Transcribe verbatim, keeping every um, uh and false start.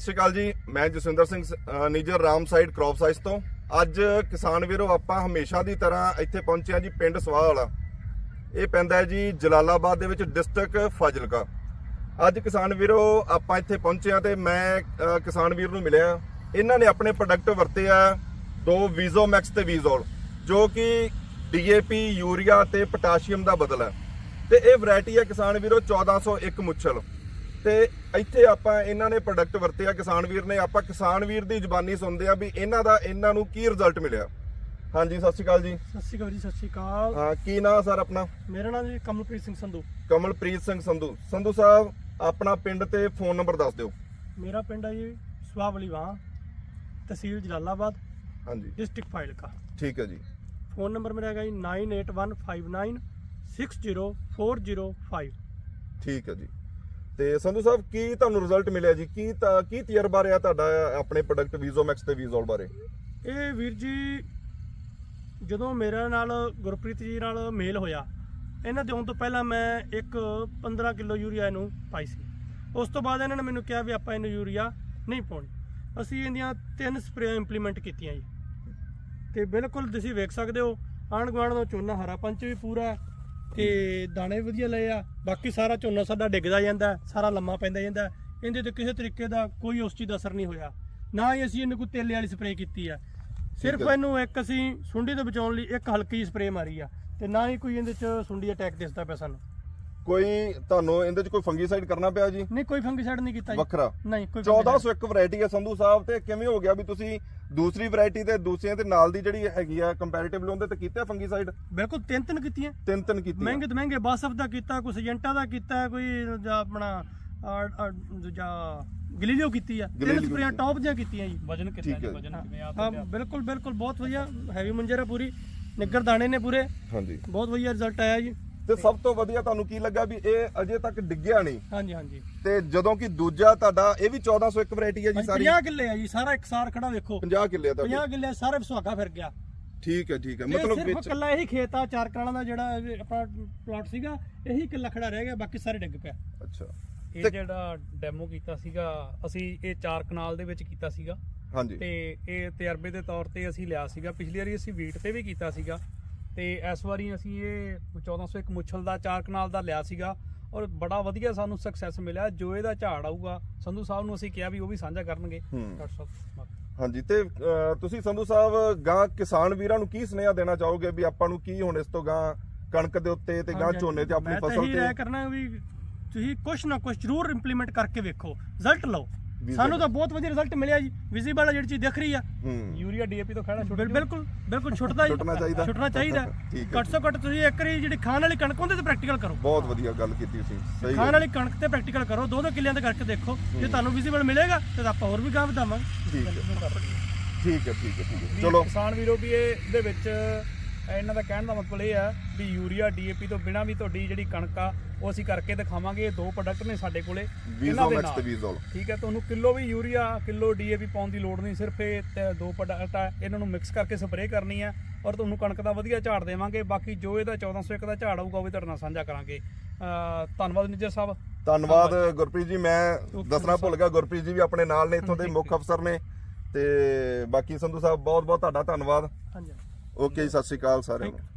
ਸ਼੍ਰੀ ਅਕਾਲ ਜੀ। ਮੈਂ Jaswinder Singh Nijjar Ram side crop size ਤੋਂ। ਅੱਜ ਕਿਸਾਨ ਵੀਰੋ ਆਪਾਂ ਹਮੇਸ਼ਾ ਦੀ ਤਰ੍ਹਾਂ ਇੱਥੇ ਪਹੁੰਚੇ ਆ ਜੀ ਪਿੰਡ ਸਵਾਹ ਵਾਲਾ। ਇਹ ਪੈਂਦਾ ਹੈ ਜੀ ਜਲਾਲਾਬਾਦ ਦੇ ਵਿੱਚ, ਡਿਸਟ੍ਰਿਕਟ ਫਾਜ਼ਿਲਕਾ। ਅੱਜ ਕਿਸਾਨ ਵੀਰੋ ਆਪਾਂ ਇੱਥੇ ਪਹੁੰਚੇ ਆ ਤੇ ਮੈਂ ਕਿਸਾਨ ਵੀਰ ਨੂੰ ਮਿਲਿਆ। ਇਹਨਾਂ ਨੇ ਆਪਣੇ ਪ੍ਰੋਡਕਟ ਵਰਤੇ ਆ ਦੋ ਵੀਜ਼ੋਮੈਕਸ ਤੇ ਵੀਜ਼ੋਲ, ਜੋ ਕਿ ਡੀਏਪੀ ਯੂਰੀਆ ਤੇ ਪੋਟਾਸ਼ੀਅਮ ਦਾ ਬਦਲ ਹੈ। ਤੇ ਇਹ ਵੈਰਾਈਟੀ ਹੈ ਕਿਸਾਨ ਵੀਰੋ ਚੌਦਾਂ ਸੌ ਇੱਕ ਮੁੱਛਲ। ਤੇ ਇੱਥੇ ਆਪਾਂ ਇਹਨਾਂ ਨੇ ਪ੍ਰੋਡਕਟ ਵਰਤਿਆ ਕਿਸਾਨ ਵੀਰ ਨੇ। ਆਪਾਂ ਕਿਸਾਨ ਵੀਰ ਦੀ ਜ਼ੁਬਾਨੀ ਸੁਣਦੇ ਆ ਵੀ ਇਹਨਾਂ ਦਾ ਇਹਨਾਂ ਨੂੰ ਕੀ ਰਿਜ਼ਲਟ ਮਿਲਿਆ। ਹਾਂਜੀ ਸਤਿ ਸ਼੍ਰੀ ਅਕਾਲ ਜੀ। ਸਤਿ ਸ਼੍ਰੀ ਅਕਾਲ ਜੀ। ਸਤਿ ਸ਼੍ਰੀ ਅਕਾਲ। ਹਾਂ, ਕੀ ਨਾਮ ਸਰ ਆਪਣਾ? ਮੇਰਾ ਨਾਮ ਜੀ ਕਮਲਪ੍ਰੀਤ ਸਿੰਘ ਸੰਧੂ। ਕਮਲਪ੍ਰੀਤ ਸਿੰਘ ਸੰਧੂ। ਸੰਧੂ ਸਾਹਿਬ ਆਪਣਾ ਪਿੰਡ ਤੇ ਫੋਨ ਨੰਬਰ ਦੱਸ ਦਿਓ। ਮੇਰਾ ਪਿੰਡ ਹੈ ਜੀ ਸਵਾਹ ਵਾਲੀ ਵਾਂ, ਤਹਿਸੀਲ ਜਲਾਲਾਬਾਦ, ਹਾਂਜੀ, ਡਿਸਟ੍ਰਿਕਟ ਫਾਜ਼ਿਲਕਾ। ਠੀਕ ਹੈ ਜੀ। ਫੋਨ ਨੰਬਰ ਮੇਰਾ ਹੈਗਾ ਜੀ nine eight one five nine six zero four zero five. ਠੀਕ ਹੈ ਜੀ। ਤੇ ਸੰਧੂ ਸਾਹਿਬ ਕੀ ਤੁਹਾਨੂੰ ਰਿਜ਼ਲਟ ਮਿਲਿਆ ਜੀ? ਕੀ ਕੀ ਤਜਰਬਾ ਰਿਹਾ ਤੁਹਾਡਾ ਆਪਣੇ ਪ੍ਰੋਡਕਟ ਵੀਜ਼ੋਮੈਕਸ ਤੇ ਵੀਜ਼ੋਲ ਬਾਰੇ? ਇਹ ਵੀਰ ਜੀ ਜਦੋਂ ਮੇਰੇ ਨਾਲ ਗੁਰਪ੍ਰੀਤ ਜੀ ਨਾਲ ਮੇਲ ਹੋਇਆ, ਇਹਨਾਂ ਦੇ ਆਉਣ ਤੋਂ ਪਹਿਲਾਂ ਮੈਂ ਇੱਕ ਪੰਦਰਾਂ ਕਿਲੋ ਯੂਰੀਆ ਇਹਨੂੰ ਪਾਈ ਸੀ। ਉਸ ਤੋਂ ਬਾਅਦ ਇਹਨਾਂ ਨੇ ਮੈਨੂੰ ਕਿਹਾ ਵੀ ਆਪਾਂ ਇਹਨੂੰ ਯੂਰੀਆ ਨਹੀਂ ਪਾਉਣੀ। ਅਸੀਂ ਇਹਦੀਆਂ ਤਿੰਨ ਸਪਰੇਆਂ ਇੰਪਲੀਮੈਂਟ ਕੀਤੀਆਂ ਜੀ, ਤੇ ਬਿਲਕੁਲ ਤੁਸੀਂ ਵੇਖ ਸਕਦੇ ਹੋ ਆਂਢ ਗੁਆਂਢ ਦਾ ਝੋਨਾ ਹਰਾ ਪੰਚ ਵੀ ਪੂਰਾ ਤੇ ਦਾਣੇ ਵਧੀਆ ਲਏ ਆ। ਬਾਕੀ ਸਾਰਾ ਝੋਨਾ ਸਾਡਾ ਡਿੱਗਦਾ ਜਾਂਦਾ, ਸਾਰਾ ਲੰਮਾ ਪੈਂਦਾ ਜਾਂਦਾ। ਇਹਦੇ ਤੇ ਕਿਸੇ ਤਰੀਕੇ ਦਾ ਕੋਈ ਉਸ ਚੀਜ਼ ਦਾ ਅਸਰ ਨਹੀਂ ਹੋਇਆ। ਨਾ ਹੀ ਅਸੀਂ ਇਹਨੂੰ ਕੋਈ ਤੇਲੇ ਵਾਲੀ ਸਪਰੇਅ ਕੀਤੀ ਆ। ਸਿਰਫ ਇਹਨੂੰ ਇੱਕ ਅਸੀਂ ਸੁੰਡੀ ਤੋਂ ਬਚਾਉਣ ਲਈ ਇੱਕ ਹਲਕੀ ਸਪਰੇਅ ਮਾਰੀ ਆ, ਤੇ ਨਾ ਹੀ ਕੋਈ ਇਹਦੇ ਚ ਸੁੰਡੀ ਅਟੈਕ ਦਿਸਦਾ ਪਿਆ ਸਾਨੂੰ। ਕੋਈ ਤੁਹਾਨੂੰ ਇਹਦੇ ਚ ਕੋਈ ਫੰਗੀਸਾਈਡ ਕਰਨਾ ਪਿਆ ਜੀ? ਨਹੀਂ, ਕੋਈ ਫੰਗੀਸਾਈਡ ਨਹੀਂ ਕੀਤਾ ਜੀ। ਵੱਖਰਾ ਨਹੀਂ ਕੋਈ। ਚੌਦਾਂ ਸੌ ਇੱਕ ਵੈਰਾਈਟੀ ਹੈ ਸੰਧੂ ਸਾਹਿਬ। ਤੇ ਕਿਵੇਂ ਹੋ ਗਿਆ ਵੀ ਤੁਸੀਂ ਦੂਸਰੀ ਵੈਰਾਈਟੀ ਤੇ ਦੂਸਰਿਆਂ ਦੇ ਨਾਲ ਦੀ ਜਿਹੜੀ ਹੈਗੀ ਆ ਕੰਪੈਰੀਟਿਵਲੀ ਉਹਦੇ ਤੇ ਕੀਤਾ ਫੰਗੀਸਾਈਡ? ਬਿਲਕੁਲ ਤਿੰਨ ਤਿੰਨ ਕੀਤੀਆਂ। ਤਿੰਨ ਤਿੰਨ ਕੀਤੀਆਂ। ਮਹਿੰਗੇ ਤੋਂ ਮਹਿੰਗੇ ਬਾਸਫ ਦਾ ਕੀਤਾ, ਕੋਈ ਸਜੈਂਟਾ ਦਾ ਕੀਤਾ, ਕੋਈ ਆਪਣਾ ਦੂਜਾ ਗਲੀਲੀਓ ਕੀਤੀ ਆ। ਤਿੰਨ ਸਪਰੇਆਂ ਟੌਪ ਦੀਆਂ ਕੀਤੀਆਂ ਜੀ। ਵਜਨ ਕਿੰਨਾ ਜੀ? ਵਜਨ ਕਿਵੇਂ ਆ? ਹਾਂ ਬਿਲਕੁਲ ਬਿਲਕੁਲ ਬਹੁਤ ਵਧੀਆ। ਹੈਵੀ ਮੁੰਜਰਾ ਪੂਰੀ, ਨਿੱਗਰ ਦਾਣੇ ਨੇ ਪੂਰੇ। ਹਾਂਜੀ, ਬਹੁਤ ਵਧੀਆ ਰਿਜ਼ਲਟ ਆਇਆ ਜੀ। ਤੇ ਸਭ ਤੋਂ ਵਧੀਆ ਤੁਹਾਨੂੰ ਕੀ ਲੱਗਾ ਵੀ ਇਹ ਅਜੇ ਤੱਕ ਡਿੱਗਿਆ ਨਹੀਂ? ਹਾਂਜੀ ਹਾਂਜੀ। ਤੇ ਜਦੋਂ ਕਿ ਦੂਜਾ ਤੁਹਾਡਾ ਇਹ ਵੀ ਚੌਦਾਂ ਸੌ ਇੱਕ ਵੈਰਾਈਟੀ ਹੈ ਜੀ ਸਾਰੀ? ਪੰਜਾਹ ਕਿੱਲੇ ਆ ਜੀ, ਸਾਰਾ ਇਕਸਾਰ ਖੜਾ ਵੇਖੋ। ਪੰਜਾਹ ਕਿੱਲੇ ਦਾ? ਪੰਜਾਹ ਕਿੱਲੇ ਸਾਰੇ ਸੁਹਾਗਾ ਫਿਰ ਗਿਆ। ਠੀਕ ਹੈ ਠੀਕ ਹੈ। ਮਤਲਬ ਸਿਰਫ ਕੱਲਾ ਇਹੀ ਖੇਤ ਆ ਚਾਰ ਕਨਾਲਾਂ ਦਾ ਜਿਹੜਾ ਆਪਣਾ ਪਲਾਟ ਸੀਗਾ, ਇਹੀ ਕਿੱਲਾ ਖੜਾ ਰਹਿ ਗਿਆ, ਬਾਕੀ ਸਾਰੇ ਡਿੱਗ ਪਿਆ। ਅੱਛਾ। ਇਹ ਜਿਹੜਾ ਡੈਮੋ ਕੀਤਾ ਸੀਗਾ ਅਸੀਂ, ਇਹ ਚਾਰ ਕਨਾਲ ਦੇ ਵਿੱਚ ਕੀਤਾ ਸੀਗਾ। ਹਾਂਜੀ। ਤੇ ਇਹ ਤਜਰਬੇ ਦੇ ਤੌਰ ਤੇ ਅਸੀਂ ਲਿਆ ਸੀਗਾ। ਪਿਛਲੀ ਵਾਰੀ ਅਸੀਂ ਵੀਟ ਤੇ ਵੀ ਕੀਤਾ ਸੀਗਾ, ਤੇ ਇਸ ਵਾਰੀ ਅਸੀਂ ਇਹ ਚੌਦਾਂ ਸੌ ਇੱਕ ਮੁੱਛਲ ਦਾ ਚਾਰ ਕਨਾਲ ਦਾ ਲਿਆ ਸੀਗਾ, ਔਰ ਬੜਾ ਵਧੀਆ ਸਾਨੂੰ ਸਕਸੈਸ ਮਿਲਿਆ। ਜੋ ਇਹਦਾ ਝਾੜ ਆਊਗਾ, ਸੰਧੂ ਸਾਹਿਬ ਨੂੰ ਅਸੀਂ ਕਿਹਾ ਵੀ ਉਹ ਵੀ ਸਾਂਝਾ ਕਰਨਗੇ ਡਾਕਟਰ ਸਾਹਿਬ। ਹਾਂਜੀ। ਤੇ ਤੁਸੀਂ ਸੰਧੂ ਸਾਹਿਬ ਗਾਂ ਕਿਸਾਨ ਵੀਰਾਂ ਨੂੰ ਕੀ ਸੁਨੇਹਾ ਦੇਣਾ ਚਾਹੋਗੇ ਵੀ ਆਪਾਂ ਨੂੰ ਕੀ ਹੁਣ ਇਸ ਤੋਂ ਗਾਂ ਕਣਕ ਦੇ ਉੱਤੇ ਤੇ ਗਾਂ ਝੋਨੇ ਤੇ ਆਪਣੀ ਫਸਲ ਤੇ? ਮੈਂ ਤਾਂ ਇਹ ਕਰਨਾ ਵੀ ਤੁਸੀਂ ਕੁਛ ਨਾ ਕੁਛ ਜ਼ਰੂਰ ਇੰਪਲੀਮੈਂਟ ਕਰਕੇ ਵੇਖੋ, ਰਿਜ਼ਲਟ ਲਓ। ਸਾਨੂੰ ਤਾਂ ਬਹੁਤ ਵਧੀਆ ਰਿਜ਼ਲਟ ਮਿਲਿਆ ਜੀ। ਵਿਜ਼ੀਬਲ ਜਿਹੜੀ ਚੀਜ਼ ਦਿਖ ਰਹੀ ਆ, ਯੂਰੀਆ ਡੀਏਪੀ ਤੋਂ ਖੜਾ ਬਿਲਕੁਲ ਬਿਲਕੁਲ ਛੁੱਟਦਾ ਛੁੱਟਣਾ ਚਾਹੀਦਾ, ਛੁੱਟਣਾ ਚਾਹੀਦਾ। ਘੱਟ ਤੋਂ ਘੱਟ ਤੁਸੀਂ ਇੱਕ ਵਾਰੀ ਜਿਹੜੀ ਖਾਣ ਵਾਲੀ ਕਣਕ ਉਹਦੇ ਤੇ ਪ੍ਰੈਕਟੀਕਲ ਕਰੋ। ਬਹੁਤ ਵਧੀਆ ਗੱਲ ਕੀਤੀ ਤੁਸੀਂ। ਸਹੀ ਖਾਣ ਵਾਲੀ ਕਣਕ ਤੇ ਪ੍ਰੈਕਟੀਕਲ ਕਰੋ, ਦੋ ਦੋ ਕਿੱਲਿਆਂ ਤੇ ਕਰਕੇ ਦੇਖੋ। ਜੇ ਤੁਹਾਨੂੰ ਵਿਜ਼ੀਬਲ ਮਿਲੇਗਾ ਤੇ ਆਪਾਂ ਹੋਰ ਵੀ ਗਾਂ ਵਧਾਵਾਂਗੇ। ਠੀਕ ਹੈ ਠੀਕ ਹੈ ਠੀਕ ਹੈ ਠੀਕ ਹੈ। ਚਲੋ ਕਿਸਾਨ ਵੀਰੋ ਵੀ ਇਹਦੇ ਵਿੱਚ ਇਹਨਾਂ ਦਾ ਕਹਿਣ ਦਾ ਮਤਲਬ ਇਹ ਆ ਵੀ ਯੂਰੀਆ ਡੀਏਪੀ ਤੋਂ ਬਿਨਾਂ ਵੀ ਤੁਹਾਡੀ ਜਿਹੜੀ ਕਣਕ ਆ ਉਹ ਅਸੀਂ ਕਰਕੇ ਦਿਖਾਵਾਂਗੇ। ਇਹ ਦੋ ਪ੍ਰੋਡਕਟ ਨੇ ਸਾਡੇ ਕੋਲੇ ਇਹਨਾਂ ਦੇ ਨਾਲ। ਠੀਕ ਹੈ, ਤੁਹਾਨੂੰ ਕਿਲੋ ਵੀ ਯੂਰੀਆ ਕਿਲੋ ਡੀਏਪੀ ਪਾਉਣ ਦੀ ਲੋੜ ਨਹੀਂ। ਸਿਰਫ ਇਹ ਦੋ ਪ੍ਰੋਡਕਟ ਆ, ਇਹਨਾਂ ਨੂੰ ਮਿਕਸ ਕਰਕੇ ਸਪਰੇਅ ਕਰਨੀ ਆ, ਔਰ ਤੁਹਾਨੂੰ ਕਣਕ ਦਾ ਵਧੀਆ ਝਾੜ ਦੇਵਾਂਗੇ। ਬਾਕੀ ਜੋ ਇਹਦਾ ਚੌਦਾਂ ਸੌ ਇੱਕ ਦਾ ਝਾੜ ਆਊਗਾ ਉਹ ਵੀ ਤੁਹਾਡੇ ਨਾਲ ਸਾਂਝਾ ਕਰਾਂਗੇ। ਧੰਨਵਾਦ ਨਿੱਜਰ ਸਾਹਿਬ। ਧੰਨਵਾਦ ਗੁਰਪ੍ਰੀਤ ਜੀ। ਮੈਂ ਦੱਸਣਾ ਭੁੱਲ ਗਿਆ, ਗੁਰਪ੍ਰੀਤ ਜੀ ਵੀ ਆਪਣੇ ਨਾਲ ਨੇ, ਇੱਥੋਂ ਦੇ ਮੁੱਖ ਅਫਸਰ ਨੇ। ਤੇ ਬਾਕੀ ਸੰਧੂ ਸਾਹਿਬ ਬਹੁਤ ਬਹੁਤ ਤੁਹਾਡਾ ਧੰਨਵਾਦ। ਓਕੇ ਜੀ, ਸਤਿ ਸ਼੍ਰੀ ਅਕਾਲ ਸਾਰਿਆਂ ਨੂੰ।